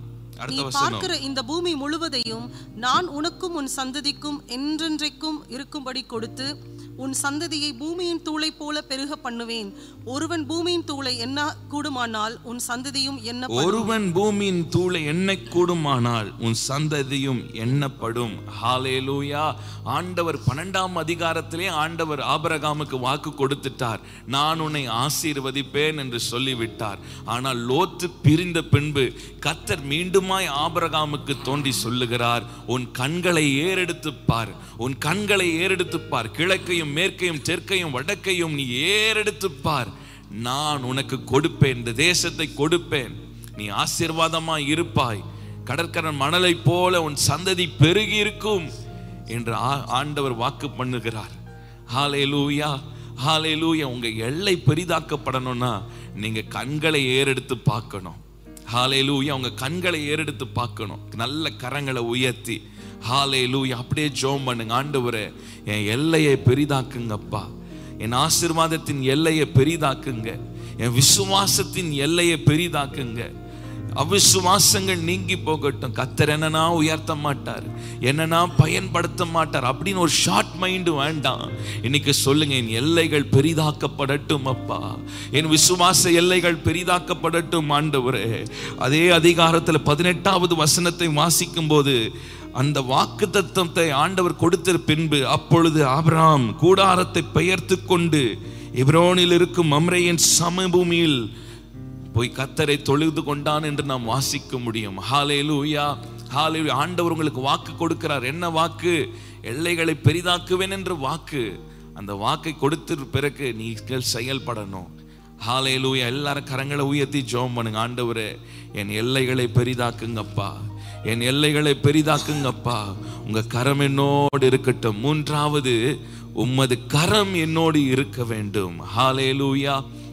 நீ பார்க்கிற இந்த பூமி முழுவதையும் நான் உனக்கும் உன் சந்ததிக்கும் என்றென்றைக்கும் இருக்கும்படி கொடுத்து உன் சந்ததியை பூமியின் தூளை போல பெருக பண்ணுவேன். ஒருவன் பூமியின் தூளை எண்ண கூடுமானால் உன் சந்ததியும் எண்ணப்படும். ஒருவன் பூமியின் தூளை எண்ண கூடுமானால் உன் சந்ததியும் எண்ணப்படும். ஹல்லேலூயா. ஆண்டவர் பன்னெண்டாம் அதிகாரத்திலே ஆண்டவர் ஆபிரகாமுக்கு வாக்கு கொடுத்துட்டார், நான் உன்னை ஆசீர்வதிப்பேன் என்று சொல்லிவிட்டார். ஆனால் லோத்து பிரிந்த பின்பு கர்த்தர் மீண்டுமாய் ஆபிரகாமுக்கு தோண்டி சொல்லுகிறார், உன் கண்களை ஏறெடுத்து பார், உன் கண்களை ஏறெடுத்து பார், கிழக்கையும் மேற்கையும் தெற்கையும் வடக்கையும் நீ ஏறெடுத்து பார், நான் உனக்கு கொடுப்பேன், இந்த தேசத்தை கொடுப்பேன், நீ ஆசீர்வாதமாய் இருப்பாய், கடற்கரை மணலை போல உன் சந்ததி பெருகி இருக்கும் என்று ஆண்டவர் வாக்கு பண்ணுகிறார். ஹல்லேலூயா, ஹல்லேலூயா. உங்க எல்லை பெரிதாக்கப்படணும்னா நீங்க கண்களை ஏறெடுத்து பார்க்கணும். ஹல்லேலூயா. உங்க கண்களை ஏறெடுத்து பார்க்கணும், நல்ல கரங்களை உயர்த்தி. ஹல்லேலூயா. அப்படியே ஜெபம் பண்ணுங்க, ஆண்டவரே என் எல்லையை பெரிதாக்குங்கப்பா, என் ஆசீர்வாதத்தின் எல்லையை பெரிதாக்குங்க, என் விசுவாசத்தின் எல்லையை பெரிதாக்குங்க. அவிசுவாசங்கள் நீங்கி போகட்டும். கர்த்தர் என்னன்னா உயர்த்த மாட்டார், என்னன்னா பயன்படுத்த மாட்டார் அப்படின்னு ஒரு ஷார்ட் மைண்ட் வேண்டாம். இன்னைக்கு சொல்லுங்க, என் எல்லைகள் பெரிதாக்கப்படட்டும் அப்பா, என் விசுவாச எல்லைகள் பெரிதாக்கப்படட்டும் ஆண்டவரே. அதே அதிகாரத்தில் பதினெட்டாவது வசனத்தை வாசிக்கும் போது அந்த வாக்கு தத்தத்தை ஆண்டவர் கொடுத்த பின்பு அப்பொழுது ஆபிரகாம் கூடாரத்தை பெயர்த்து கொண்டு எபிரோனில் இருக்கும் மம்ரேயின் சமபூமியில் போய் கர்த்தரை தொழுது கொண்டான் என்று நாம் வாசிக்க முடியும். ஹல்லேலூயா, ஹல்லேலூயா. ஆண்டவர் உங்களுக்கு வாக்கு கொடுக்கிறார். என்ன வாக்கு? எல்லைகளை பெரிதாக்குவேன் என்று வாக்கு. அந்த வாக்கை கொடுத்த பிறகு நீங்கள் செயல்படணும். ஹல்லேலூயா. எல்லாரும் கரங்களை உயர்த்தி ஜெபம் பண்ணுங்க, ஆண்டவரே என் எல்லைகளை பெரிதாக்குங்கப்பா, என் எல்லைகளை பெரிதாக்குங்கப்பா, உங்க கரம் என்னோடு இருக்கட்டும். மூன்றாவது, உம்மது கரம் என்னோடு இருக்க வேண்டும். ஹல்லேலூயா,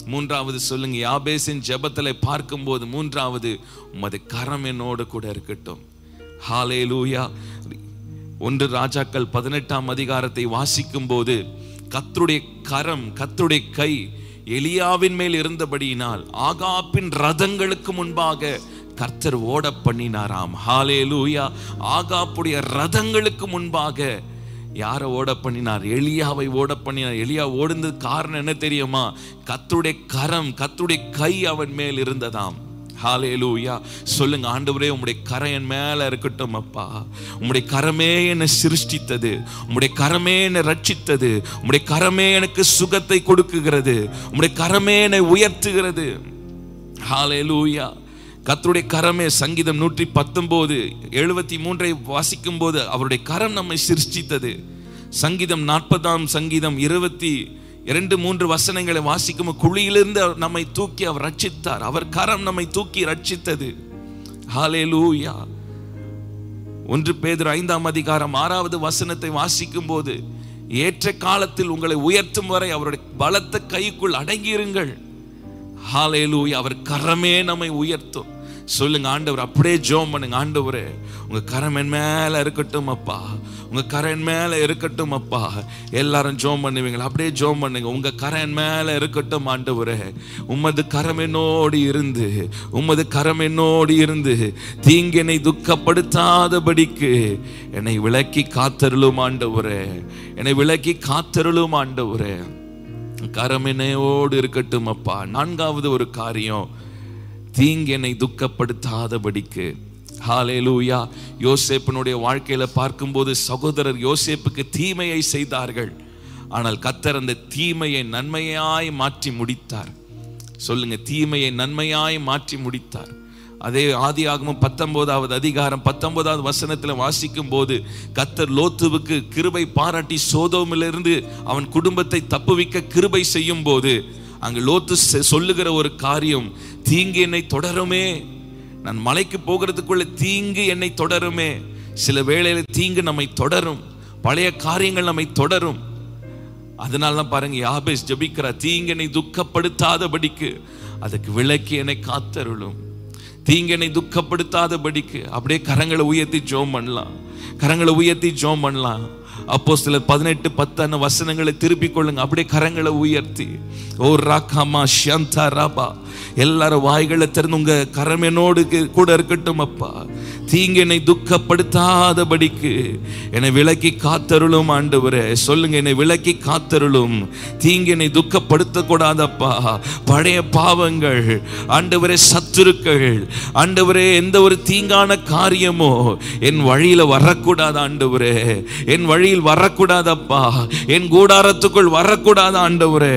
மூன்றாவது சொல்லுங்க, யாபேசின் ஜெபத்தில் பார்க்கும்போது மூன்றாவது, உமது கரம் என்னோடு கூட இருக்கட்டும். ஹல்லேலூயா. ஒன்று ராஜாக்கள் பதினெட்டாம் அதிகாரத்தை வாசிக்கும் போது கர்த்தருடைய கரம், கர்த்தருடைய கை எலியாவின் மேல் இருந்தபடியினால் ஆகாபின் ரதங்களுக்கு முன்பாக கர்த்தர் ஓட பண்ணினாராம். ஹல்லேலூயா. ஆகாப்புடைய ரதங்களுக்கு முன்பாக யாரை ஓட பண்ணினார்? எலியாவை ஓட பண்ணினார். எலியா ஓடுனது காரணம் என்ன தெரியுமா? கர்த்தருடைய கரம், கர்த்தருடைய கை அவன் மேல் இருந்ததாம். ஹல்லேலூயா. சொல்லுங்க, ஆண்டவரே உம்முடைய கரம் என் மேல இருக்கட்டும் அப்பா. உம்முடைய கரமே என்னை சிருஷ்டித்தது, உம்முடைய கரமே என்னை ரட்சித்தது, உம்முடைய கரமே எனக்கு சுகத்தை கொடுக்குகிறது, உம்முடைய கரமே என்னை உயர்த்துகிறது. ஹல்லேலூயா. கர்த்தருடைய கரமே. சங்கீதம் நூற்றி பத்தொன்பது எழுபத்தி மூன்றை வாசிக்கும் போது அவருடைய கரம் நம்மை சிருஷ்டித்தது. சங்கீதம் நாற்பதாம் சங்கீதம் இருபத்தி இரண்டு மூன்று வசனங்களை வாசிக்கும், குழியிலிருந்து நம்மை தூக்கி அவர் ரட்சித்தார். அவர் கரம் நம்மை தூக்கி ரட்சித்தது. ஹல்லேலூயா. ஒன்று பேதுரு ஐந்தாம் அதிகாரம் ஆறாவது வசனத்தை வாசிக்கும் போது, ஏற்ற காலத்தில் உங்களை உயர்த்தும் வரை அவருடைய பலத்த கைக்குள் அடங்கியிருங்கள். ஹல்லேலூயா. அவர் கரமே நம்மை உயர்த்தும். சொல்லுங்க, ஆண்டவர் அப்படியே ஜெபம் பண்ணுங்க, ஆண்டவரே உங்க கரம் என் மேல இருக்கட்டும் அப்பா, உங்க கரம் என் மேல இருக்கட்டும் அப்பா. எல்லாரும் ஜெபம் பண்ணுவீங்களா? அப்படியே ஜெபம் பண்ணுங்க, உங்க கரம் என் மேல இருக்கட்டும் ஆண்டவரே. உமது கரம் என்னோடு இருந்து, உமது கரம் என்னோடு இருந்து தீங்கினை துக்கப்படுத்தாதபடிக்கு என்னை விலக்கி காத்தருளும் ஆண்டவரே, என்னை விலக்கி காத்தருளும் ஆண்டவரே. கரம் என்னையோடு இருக்கட்டும் அப்பா. நான்காவது ஒரு காரியம், தீங்கினை துக்கப்படுத்தாதபடிக்கு. ஹல்லேலூயா. யோசேப்பினுடைய வாழ்க்கையில பார்க்கும்போது சகோதரர் யோசேப்புக்கு தீமையை செய்தார்கள், ஆனால் கர்த்தர் அந்த தீமையை நன்மையாய் மாற்றி முடித்தார். சொல்லுங்க, தீமையை நன்மையாய் மாற்றி முடித்தார். அதே ஆதியாகமம் பத்தொன்பதாவது அதிகாரம் பத்தொன்பதாவது வசனத்தில் வாசிக்கும் போது கர்த்தர் லோத்துவுக்கு கிருபை பாராட்டி சோதோமிலிருந்து அவன் குடும்பத்தை தப்புவிக்க கிருபை செய்யும் போது அங்கு லோத்து சொல்லுகிற ஒரு காரியம், தீங்கு என்னை தொடருமே, நான் மலைக்கு போகிறதுக்குள்ள தீங்கு என்னை தொடருமே. சில வேளையில தீங்கு நம்மை தொடரும், பழைய காரியங்கள் நம்மை தொடரும். அதனால பாருங்க, யாபேஸ் ஜெபிக்கிற, தீங்கு என்னை துக்கப்படுத்தாதபடிக்கு அதுக்கு விலக்கி என்னை காத்தருளும். தீங்கு என்னை துக்கப்படுத்தாதபடிக்கு. அப்படியே கரங்களை உயர்த்தி ஜெபம் பண்ணலாம், கரங்களை உயர்த்தி ஜெபம் பண்ணலாம். அப்போஸ்தலர் பதினெட்டு பத்து வசனங்களை திருப்பிக் கொள்ளுங்க, அப்படியே கரங்களை உயர்த்தி. ஓ ராகாமா ஷந்தா ராபா. எல்லாரும் வாய்களை திறந்து உங்க கரம் என்னோடு கூட இருக்கட்டும் அப்பா. தீங்கு என்னை துக்கப்படுத்தாதபடிக்கு என்னை விலக்கி காத்தருளும் ஆண்டவரே. சொல்லுங்க, என்னை விலக்கி காத்தருளும். தீங்கு என்னை துக்கப்படுத்த கூடாதப்பா. பழைய பாவங்கள் ஆண்டவரே, சத்துருக்கள் ஆண்டவரே, எந்த ஒரு தீங்கான காரியமோ என் வழியில வரக்கூடாது ஆண்டவரே, என் வழியில் வரக்கூடாதப்பா, என் கூடாரத்துக்குள் வரக்கூடாது ஆண்டவரே.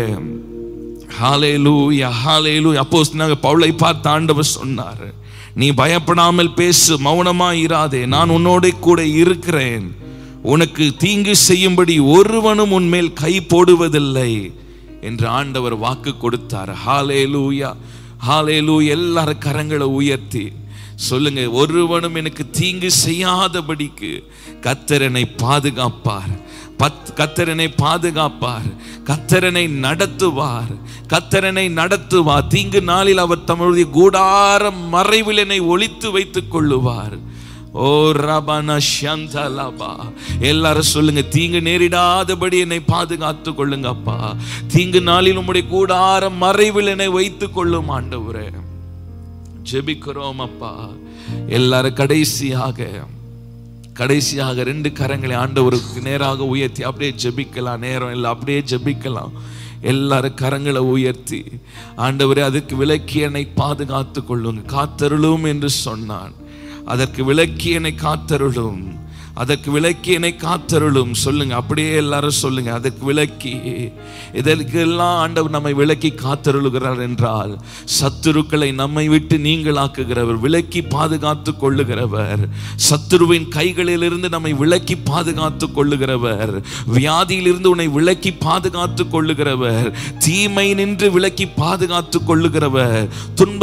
ஹல்லேலூயா, ஹல்லேலூயா. அப்போஸ்தலனாகிய பவுலை பார்த்து ஆண்டவர் சொன்னார், நீ பயப்படாமல் பேசு, மௌனமா இராதே, நான் உன்னோட கூட இருக்கிறேன், உனக்கு தீங்கு செய்யும்படி ஒருவனும் உன்மேல் கை போடுவதில்லை என்று ஆண்டவர் வாக்கு கொடுத்தார். ஹல்லேலூயா, ஹல்லேலூயா. எல்லாரும் கரங்களை உயர்த்தி சொல்லுங்க, ஒருவனும் எனக்கு தீங்கு செய்யாதபடிக்கு கர்த்தர் என்னை பாதுகாப்பார், கர்த்தர் என்னை பாதுகாப்பார், கர்த்தர் என்னை நடத்துவார், கர்த்தர் என்னை நடத்துவார். தீங்கு நாளில் அவர் தம்முடைய கூடார மறைவில் என்னை ஒளித்து வைத்துக் கொள்ளுவார். ஓ ரபனா ஷந்தலபா. எல்லாரும் சொல்லுங்க, தீங்கு நேரிடாதபடி என்னை பாதுகாத்து கொள்ளுங்க அப்பா. தீங்கு நாளில் உம்முடைய கூடார மறைவில் என்னை வைத்துக் கொள்ளும் ஆண்டவரே. ஜெபிக்கிறோம் அப்பா. எல்லாரும் கடைசியாக கடைசியாக ரெண்டு கரங்களை ஆண்டவருக்கு நேராக உயர்த்தி அப்படியே ஜெபிக்கலாம். நேரம் இல்லை, அப்படியே ஜெபிக்கலாம். எல்லாரும் கரங்களை உயர்த்தி, ஆண்டவரே அதற்கு விலக்கி என்னை பாதுகாத்து கொள்ளுங்க, காத்தருளும் என்று சொன்னான். அதற்கு விலக்கி என்னை காத்தருளும், அதற்கு விலக்கி என்னை காத்தருளும். சொல்லுங்க, அப்படியே எல்லாரும் சொல்லுங்க, அதற்கு விலக்கி. இதற்கெல்லாம் ஆண்டவர் நம்மை விலக்கி காத்தருளுகிறார் என்றால், சத்துருக்களை நம்மை விட்டு நீங்களாக்குகிறவர், விலக்கி பாதுகாத்து கொள்ளுகிறவர், சத்துருவின் கைகளிலிருந்து நம்மை விலக்கி பாதுகாத்து கொள்ளுகிறவர், வியாதியிலிருந்து உன்னை விலக்கி பாதுகாத்து கொள்ளுகிறவர், தீமை நின்று விலக்கி பாதுகாத்து கொள்ளுகிறவர், துன்ப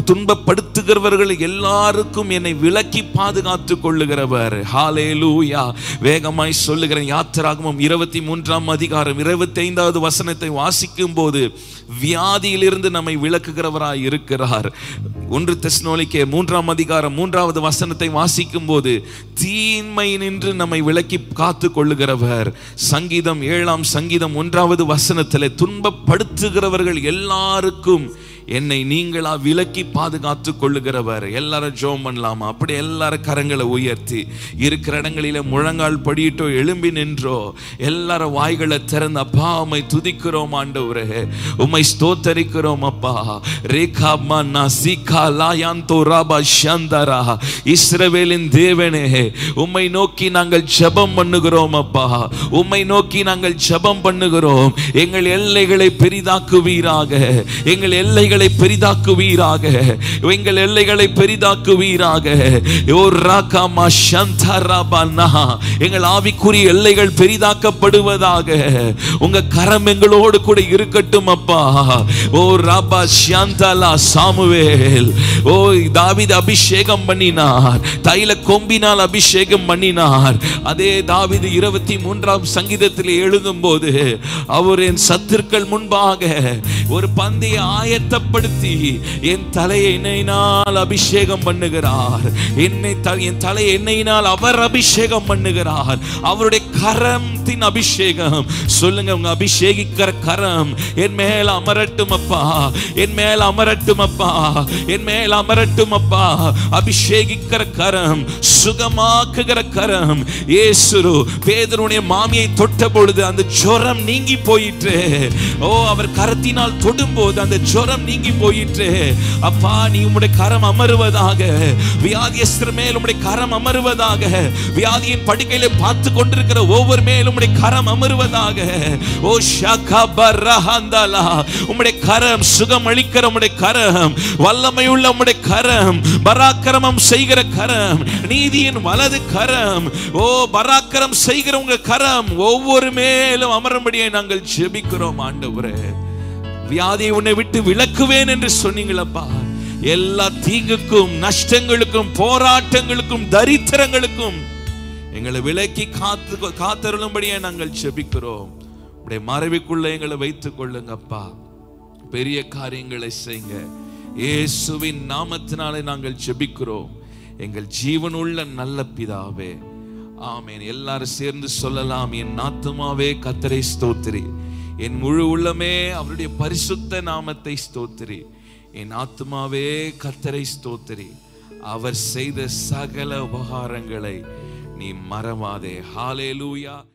துன்பப்படுத்துகிறவர்கள் எல்லாருக்கும் என்னை விலக்கி பாதுகாத்து கொள்ளுகிறவர். ஹalleluya. வேகமாய் சொல்லுகிறேன். யாத்திராகமம் இருபத்தி மூன்றாம் அதிகாரம் இருபத்தி ஐந்தாவது வசனத்தை வாசிக்கும் போது வியாதியிலிருந்து நம்மை விலக்குகிறவராய் இருக்கிறார். ஒன்று தெசலோனிக்கே மூன்றாம் அதிகாரம் மூன்றாவது வசனத்தை வாசிக்கும் போது தீமை நின்று நம்மை விலக்கி காத்து கொள்ளுகிறவர். சங்கீதம் ஏழாம் சங்கீதம் ஒன்றாவது வசனத்திலே துன்பப்படுத்துகிறவர்கள் எல்லாருக்கும் என்னை நீங்களா விலக்கி பாதுகாத்து கொள்ளுகிறவர். எல்லாரும் ஜெபம் பண்ணலாமா? அப்படி எல்லாரும் கரங்களை உயர்த்தி இருக்கிற இடங்களில முழங்கால் படியிட்டோ எழும்பி நின்றோ எல்லாரும் வாய்களை திறந்து அப்பா உம்மை துதிக்கிறோம் ஆண்டவரே, உம்மை ஸ்தோத்தரிக்கிறோம் அப்பா. ரேகா மன்னா சீகா லாயாந்தோ ராபா ஷந்தரா. இஸ்ரவேலின் தேவனே, உம்மை நோக்கி நாங்கள் ஜெபம் பண்ணுகிறோம் அப்பா, உம்மை நோக்கி நாங்கள் ஜெபம் பண்ணுகிறோம். எங்கள் எல்லைகளை பெரிதாக்குவீராக, எங்கள் எல்லைகள் பெரிதாக்குவீராக, எங்கள் எல்லைகளை பெரிதாக்குவீராக. எங்கள் ஆவிக்குரிய எல்லைகள் பெரிதாக்கப்படுவதாக. உங்க கரம் எங்களோடு கூட இருக்கட்டும் அப்பா. ஓ ராபா ஷாந்தலா சாமுவேல், ஓ தாவீது அபிஷேகம் பண்ணினார், தைல கொம்பினால் அபிஷேகம் பண்ணினார். அதே தாவீது இருபத்தி மூன்றாம் சங்கீதத்தில் எழுதும் போது அவர் என் சத்துருக்கள் முன்பாக ஒரு பந்தய ஆயத்த படுத்தி என் தலையை எண்ணெயினால் அபிஷேகம் பண்ணுகிறார். என்னை என் தலையை எண்ணெயினால் அவர் அபிஷேகம் பண்ணுகிறார். அவருடைய கரத்தின் அபிஷேகம். சொல்லுங்க, உங்க அபிஷேகிக்கிற கரம் என் மேல் அமரட்டும் அப்பா, என் மேல் அமரட்டும் அப்பா, என் மேல் அமரட்டும் அப்பா. அபிஷேகிக்கிற கரம், சுகமாக்குகிற கரம். இயேசு பேதுருடைய மாமியை தொட்ட பொழுது அந்த ஜுரம் நீங்கி போயிற்று. ஓ, அவர் கரத்தினால் தொடும்போது அந்த ஜுரம் நீங்கி போயிற்று. அப்பா, நீ உம்முடைய கரம் அமருவதாக, வியாதியஸ்தர் மேல் உம்முடைய கரம் அமருவதாக, வியாதியின் படுக்கையிலே பார்த்து கொண்டிருக்கிற ஒவ்வொரு மேலும் உம்முடைய கரம் அமருவதாக. ஓ ஷாகா பரஹந்தலா, உம்முடைய கரம் சுகம் அளிக்கிற உம்முடைய கரம், வல்லமையுள்ள உம்முடைய கரம், பராக்கிரமம் செய்கிற கரம், நீதியின் வலது கரம். ஓ பராக்கிரம் செய்கிற உங்க கரம் ஒவ்வொரு மேலும் அமரும்படியே நாங்கள் ஜெபிக்கிறோம் ஆண்டவரே. வியாதியை உன்னை விட்டு விலக்குவேன் என்று சொன்னீங்களப்பா. எல்லா தீங்குக்கும், நஷ்டங்களுக்கும், போராட்டங்களுக்கும், தரித்திரங்களுக்கும் எங்களை விலக்கி காத்து காத்தருளும்படியே நாங்கள் ஜெபிக்கிறோம். உடைய மறைவுக்குள்ள எங்களை வைத்துக் கொள்ளுங்கப்பா. பெரிய காரியங்களை செய்யுங்க. இயேசுவின் நாமத்தினாலே நாங்கள் ஜெபிக்கிறோம் எங்கள் ஜீவனுள்ள நல்ல பிதாவே, ஆமென். எல்லாரும் சேர்ந்து சொல்லலாம், என் ஆத்துமாவே கர்த்தரை ஸ்தோத்திரி, என் முழு உள்ளமே அவருடைய பரிசுத்த நாமத்தை ஸ்தோத்திரி. என் ஆத்துமாவே கர்த்தரை ஸ்தோத்திரி, அவர் செய்த சகல உபகாரங்களை நீ மறவாதே. ஹalleluya.